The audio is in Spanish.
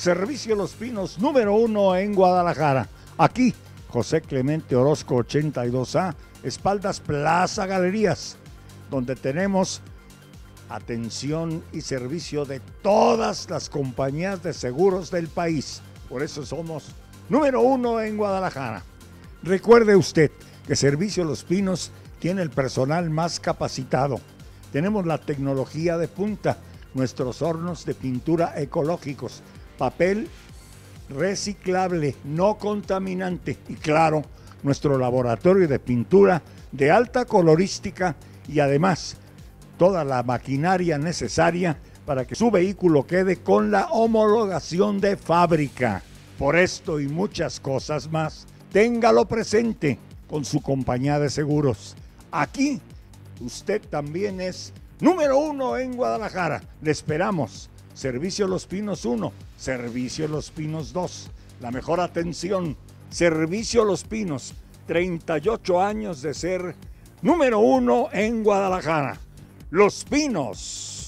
Servicio Los Pinos, número 1 en Guadalajara. Aquí, José Clemente Orozco 82A, espaldas Plaza Galerías, donde tenemos atención y servicio de todas las compañías de seguros del país. Por eso somos número 1 en Guadalajara. Recuerde usted que Servicio Los Pinos tiene el personal más capacitado. Tenemos la tecnología de punta, nuestros hornos de pintura ecológicos, papel reciclable, no contaminante y claro, nuestro laboratorio de pintura de alta colorística y además toda la maquinaria necesaria para que su vehículo quede con la homologación de fábrica. Por esto y muchas cosas más, téngalo presente con su compañía de seguros. Aquí, usted también es número 1 en Guadalajara. Le esperamos. Servicio Los Pinos 1, Servicio Los Pinos 2. La mejor atención. Servicio Los Pinos, 38 años de ser número 1 en Guadalajara. Los Pinos.